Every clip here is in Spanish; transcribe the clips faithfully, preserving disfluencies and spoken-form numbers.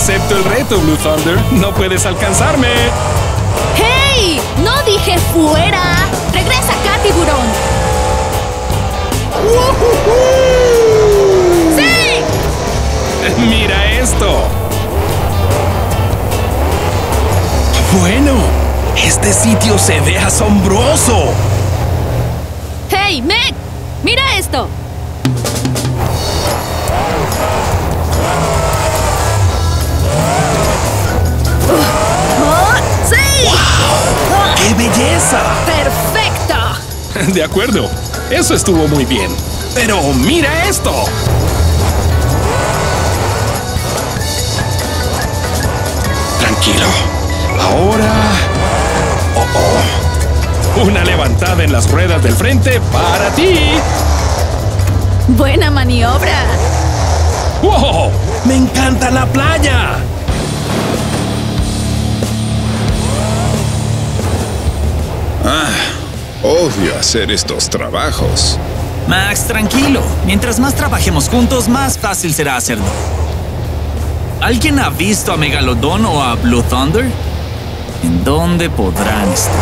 Acepto el reto, Blue Thunder. No puedes alcanzarme. ¡Hey! ¡No dije fuera! ¡Regresa acá, tiburón! ¡Woohoo! ¡Sí! ¡Mira esto! Bueno, este sitio se ve asombroso. ¡Hey, Meg! ¡Mira esto! ¡Sí! ¡Wow! ¡Qué belleza! ¡Perfecto! De acuerdo, eso estuvo muy bien. Pero mira esto. Tranquilo. Ahora... Oh, oh. Una levantada en las ruedas del frente para ti. ¡Buena maniobra! ¡Wow! ¡Me encanta la playa! Ah, odio hacer estos trabajos. Max, tranquilo. Mientras más trabajemos juntos, más fácil será hacerlo. ¿Alguien ha visto a Megalodon o a Blue Thunder? ¿En dónde podrán estar?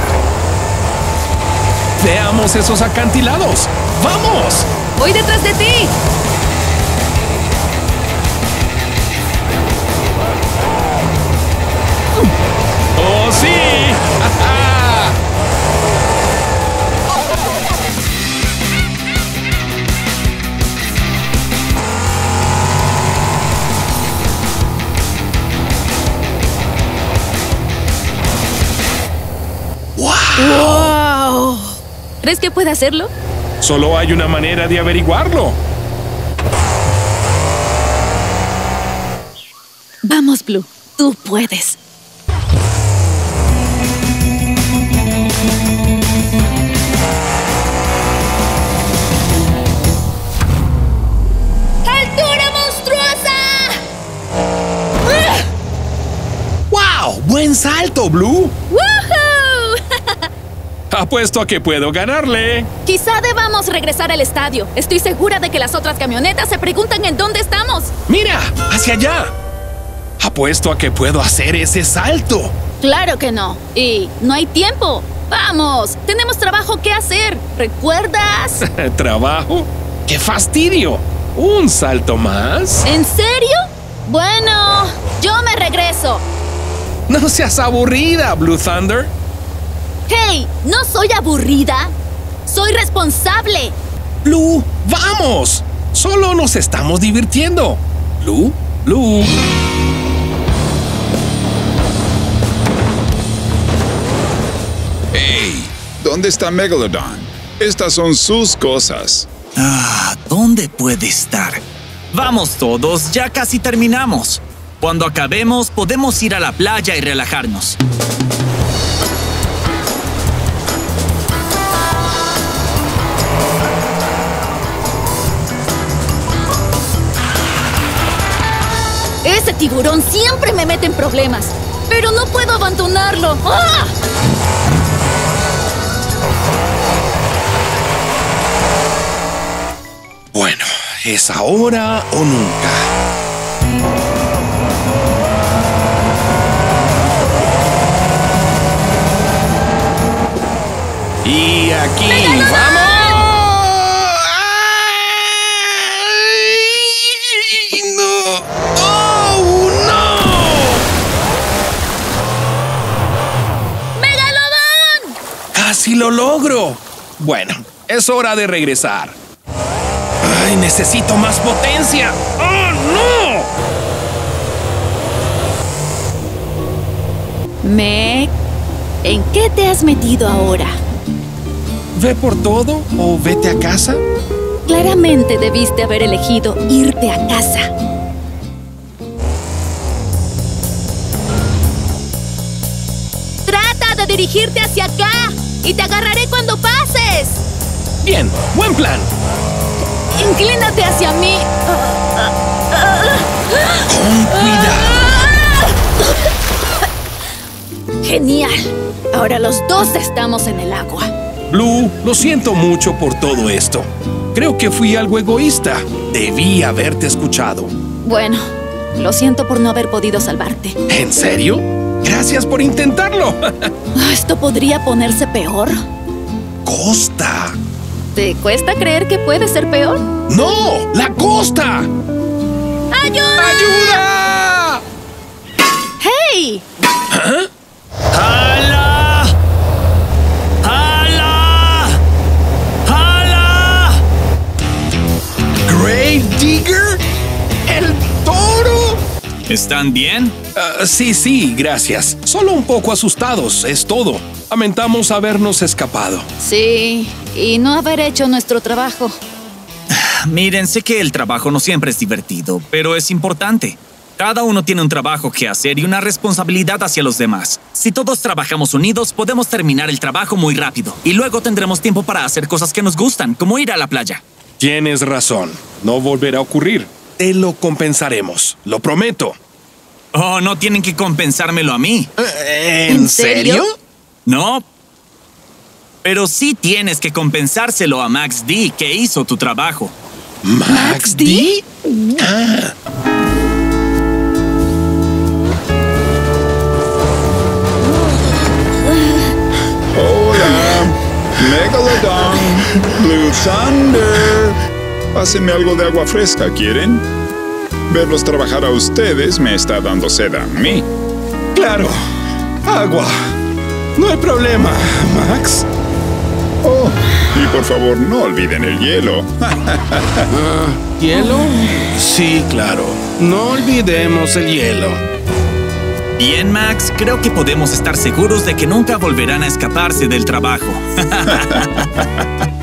¡Veamos esos acantilados! ¡Vamos! ¡Voy detrás de ti! ¡Oh, sí! ¡Wow! ¿Crees que puede hacerlo? Solo hay una manera de averiguarlo. Vamos, Blue. Tú puedes. ¡Altura monstruosa! ¡Wow! ¡Buen salto, Blue! ¡Woohoo! Apuesto a que puedo ganarle. Quizá debamos regresar al estadio. Estoy segura de que las otras camionetas se preguntan en dónde estamos. ¡Mira! ¡Hacia allá! Apuesto a que puedo hacer ese salto. Claro que no. Y no hay tiempo. ¡Vamos! Tenemos trabajo que hacer. ¿Recuerdas? ¿Trabajo? ¡Qué fastidio! ¿Un salto más? ¿En serio? Bueno, yo me regreso. No seas aburrida, Blue Thunder. ¡Hey! No soy aburrida. Soy responsable. Blue, ¡vamos! Solo nos estamos divirtiendo. Blue, Blue. ¡Hey! ¿Dónde está Megalodon? Estas son sus cosas. Ah, ¿dónde puede estar? Vamos todos, ya casi terminamos. Cuando acabemos, podemos ir a la playa y relajarnos. Ese tiburón siempre me mete en problemas. Pero no puedo abandonarlo. ¡Ah! Bueno, es ahora o nunca. Y aquí ¡Megalodon! vamos. ¡Ay, no! ¡Oh, no! ¡Megalodon! ¡Casi lo logro! Bueno, es hora de regresar. ¡Ay, necesito más potencia! ¡Oh, no! Meg, ¿en qué te has metido ahora? ¿Ve por todo o vete a casa? Claramente debiste haber elegido irte a casa. Trata de dirigirte hacia acá y te agarraré cuando pases. Bien, buen plan. Inclínate hacia mí. Con cuidado. Genial. Ahora los dos estamos en el agua. Blue, lo siento mucho por todo esto. Creo que fui algo egoísta. Debí haberte escuchado. Bueno, Lo siento por no haber podido salvarte. ¿En serio? Gracias por intentarlo. Ah, ¿Esto podría ponerse peor? ¡Costa! ¿Te cuesta creer que puede ser peor? ¡No! ¡La costa! ¡Ayuda! ¡Ayuda! ¡Hey! ¡Hala! ¡Hala! ¡Hala! ¿Grave Digger? ¡El toro! ¿Están bien? Uh, sí, sí, gracias. Solo un poco asustados, es todo. Lamentamos habernos escapado. Sí, y no haber hecho nuestro trabajo. Miren, sé que el trabajo no siempre es divertido, pero es importante. Cada uno tiene un trabajo que hacer y una responsabilidad hacia los demás. Si todos trabajamos unidos, podemos terminar el trabajo muy rápido. Y luego tendremos tiempo para hacer cosas que nos gustan, como ir a la playa. Tienes razón. No volverá a ocurrir. Te lo compensaremos. Lo prometo. Oh, no tienen que compensármelo a mí. ¿En, ¿En serio? No. Pero sí tienes que compensárselo a Max D, que hizo tu trabajo. ¿Max D? Ah. Hola, Megalodon, Blue Thunder. Pásenme algo de agua fresca, ¿quieren? Verlos trabajar a ustedes me está dando sed a mí. Claro. Agua. No hay problema, Max. Oh, y por favor no olviden el hielo. Uh, ¿Hielo? Sí, claro. No olvidemos el hielo. Bien, Max, creo que podemos estar seguros de que nunca volverán a escaparse del trabajo.